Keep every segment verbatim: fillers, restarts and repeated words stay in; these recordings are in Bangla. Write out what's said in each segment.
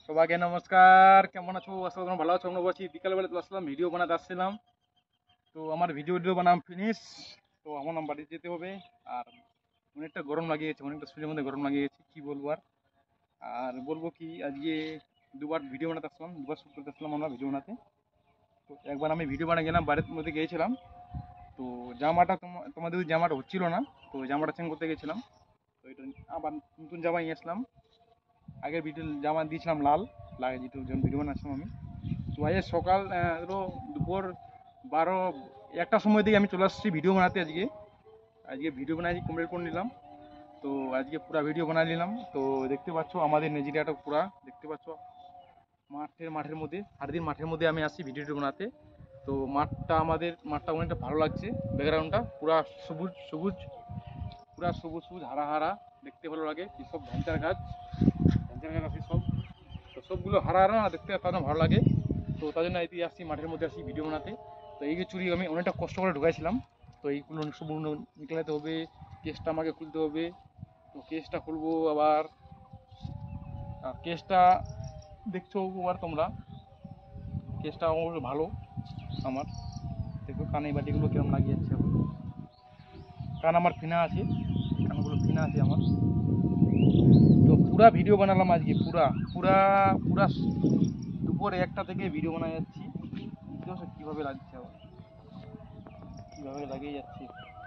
সবাইকে নমস্কার। কেমন আছো? আশা করি তোমরা ভালো আছো। আমরা বলছি বিকালবেলা চলে আসলাম, ভিডিও বানাতে আসছিলাম। তো আমার ভিডিও ভিডিও বানাম ফিনিশ। তো আমার নাম বাড়ি যেতে হবে। আর অনেকটা গরম লাগিয়েছে, অনেকটা শরীরের মধ্যে গরম লাগিয়েছে, কি বলবো আর। আর বলবো কি, আজকে দুবার ভিডিও বানাতে আসলাম, দুবার শ্যুট করতে আসলাম আমরা ভিডিও বানাতে। তো একবার আমি ভিডিও বানাতে গেলাম, বাড়ির মধ্যে গিয়েছিলাম। তো জামাটা তোমা- তোমাদের ওই জামাটা হচ্ছিল না, তো জামাটা চেঞ্জ করতে গেছিলাম। তো এটা আবার নতুন জামা নিয়ে আসলাম। আগের ভিডিও জামা দিয়েছিলাম লাল, লাগে যেটু যখন ভিডিও বানাচ্ছিলাম আমি। তো আজকে সকাল আহ, ধরো দুপুর বারো একটার সময় থেকে আমি চলে আসছি ভিডিও বানাতে। আজকে আজকে ভিডিও বানাই কমপ্লিট করে নিলাম। তো আজকে পুরা ভিডিও বানাই নিলাম। তো দেখতে পাচ্ছ আমাদের নেজিরিয়াটা পুরা দেখতে পাচ্ছ। মাঠের মাঠের মধ্যে সারাদিন মাঠের মধ্যে আমি আসছি ভিডিও বানাতে। তো মাঠটা আমাদের মাঠটা অনেকটা ভালো লাগছে। ব্যাকগ্রাউন্ডটা পুরা সবুজ সবুজ, পুরা সবুজ সবুজ হারা হারা, দেখতে ভালো লাগে। কি সব ভেঞ্চার গাছ, ভেঞ্চার গাছ আছে সব। তো সবগুলো হারা হারা না, দেখতে তার ভালো লাগে। তো তার জন্য এটি আসছি মাঠের মধ্যে আসছি ভিডিও বানাতে। তো এই যে চুরি আমি অনেকটা কষ্ট করে ঢুকাইছিলাম। তো এইগুলো সবগুলো নিকলাতে হবে, কেসটা আমাকে খুলতে হবে। তো কেসটা খুলবো আবার। আর কেসটা দেখছো আবার তোমরা, কেসটা আমার ভালো আমার। দেখো কানে বাটিগুলো কিরম লাগিয়ে যাচ্ছে এখন। কান আমার ফিনা আছে, কানগুলো ফিনা আছে আমার। তো পুরা ভিডিও বানালাম আজকে, পুরা পুরা পুরা দুপুর একটা থেকে ভিডিও বানায় যাচ্ছি। দেখছো কীভাবে লাগছে আবার, কীভাবে লাগিয়ে যাচ্ছে,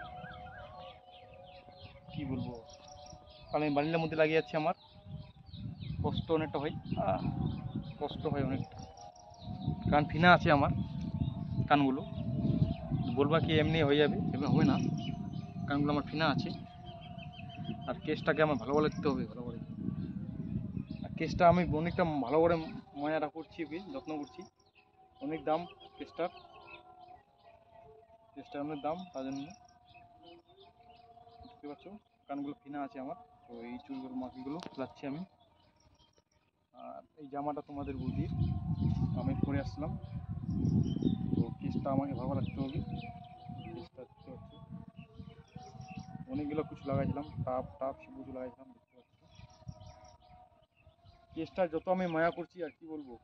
কি বলবো। কারণ আমি বানিলার মধ্যে লাগিয়ে যাচ্ছে আমার, কষ্ট অনেকটা হয়। আহ, কষ্ট হয় অনেকটা। কান ফিনা আছে আমার, কানগুলো বলবা কি এমনি হয়ে যাবে, এমনি হবে না। কানগুলো আমার ফিনা আছে। আর কেসটাকে আমার ভালো করে দিতে হবে, ভালো করে। আর কেসটা আমি অনেকটা ভালো করে ময়াটা করছি, ওকে যত্ন করছি। অনেক দাম কেসটার, কেসটার অনেক দাম, তার জন্য দেখতে পাচ্ছ কানগুলো ফিনা আছে আমার। তো এই চুলগুলো মাকিগুলো খোলাচ্ছি আমি। আর এই জামাটা তোমাদের বৌদির, আমি পরে আসলাম। তো কেসটা আমাকে ভালো রাখতে হবে। কেসটা দেখতে পাচ্ছ অনেকগুলো কিছু লাগাইছিলাম, টাপ টাপ সব কিছু লাগাইছিলাম, দেখতে পাচ্ছি। কেসটা যত আমি মায়া করছি, আর কি বলবো।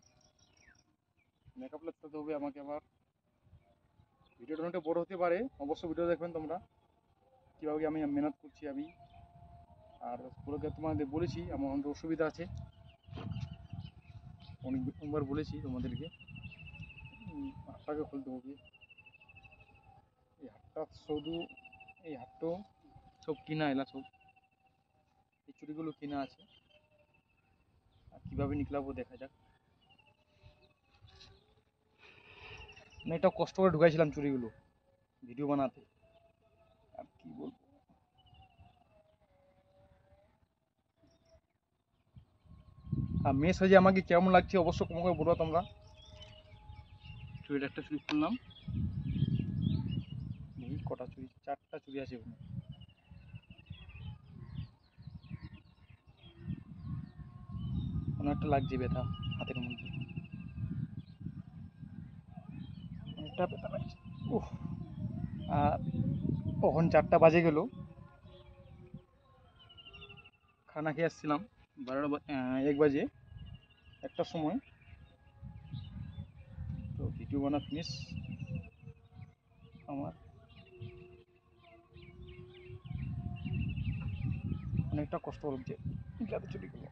মেকআপ লাগতে হবে আমাকে আবার। ভিডিওটা অনেকটা বড় হতে পারে, অবশ্য ভিডিও দেখবেন তোমরা কীভাবে আমি মেহনত করছি আমি। আর পুরোকে তোমাদের বলেছি আমার অনেক অসুবিধা আছে, অনেকবার বলেছি তোমাদেরকে। উম, হাতটাকে খুলতে হবে। এই হাতটা শুধু, এই হাতটাও সব কিনা, এলা সব এই চুড়িগুলো কিনা আছে। আর কীভাবে নিকলাবো দেখা যাক। মানে এটা কষ্ট করে ঢুকাইছিলাম চুড়িগুলো ভিডিও বানাতে, আর কি বলবো। আর মেয়ে সাজে আমাকে কেমন লাগছে অবশ্য তোমাকে বলবো তোমরা। চুড়িটা একটা চুড়ি খুললাম, দেখি কটা চুড়ি, চারটা চুড়ি আছে ওখানে। অনেকটা লাগছে ব্যথা হাতের মধ্যে, অনেকটা ব্যথা লাগছে। উফ। আর কখন চারটা বাজে গেল, খানা খেয়ে আসছিলাম বারোটা বা- আহ, এক বাজে, একটার সময়। তো ভিডিও বানা ফিনিশ আমার। অনেকটা কষ্ট লাগছে যাতে চুরি করবো।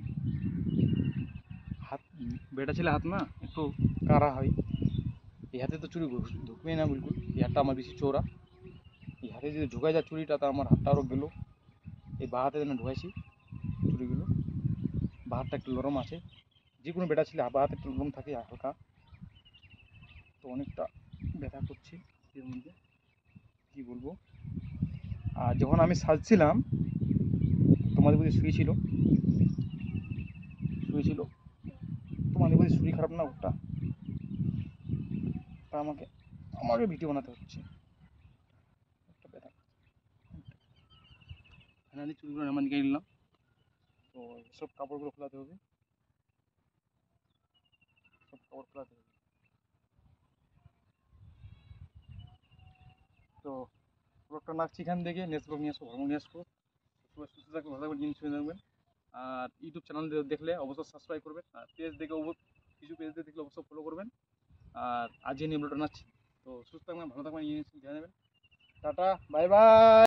হাত, বেটা ছেলে হাত না একটু কারা হয়। এই হাতে তো চুরি ঢুকবেই না বিলকুল, এই হাতটা আমার বেশি চওড়া। এই হাতে যদি ঢুকাই যায় চুরিটা, তা আমার হাতটা আরও গেলো। এই বা হাতে যেন ঢুকাইছি চুরিগুলো। বা হাতটা একটু নরম আছে, যে কোনো বেটা ছেলে বা হাতে একটু নরম থাকে হালকা। তো অনেকটা ব্যথা করছে এর মধ্যে, কী বলবো। আর যখন আমি সাজছিলাম, তোমাদের বুঝি শুয়েছিল, শুয়েছিল তোমাদের বুঝি শরীর খারাপ না ওটা, তা আমাকে আমাকে ভিডিও বানাতে হচ্ছে। একটা ব্যথা, ফাইনালি চুলগুলো আমার দিকে নিলাম। তো সব কাপড়গুলো খোলাতে হবে, সব কাপড় খোলাতে হবে। তো পুরোটা নাচছি এখান থেকে, নেক্সট ব্লগ নিয়ে আসবো, ভালো নিয়ে আসবো। সবাই সুস্থ থাকবে, ভালো থাকবে, জিনিস হয়ে থাকবেন। আর ইউটিউব চ্যানেল দেখলে অবশ্যই সাবস্ক্রাইব করবেন, আর পেজ দেখে অবশ্যই কিছু পেজ দেখলে অবশ্যই ফলো করবেন। আর আজই নিয়ে ভিডিওটা বানাচ্ছি। তো সুস্থ থাকবেন, ভালো থাকবেন, এই জিনিস ধ্যান দেবেন। Tata, bye by.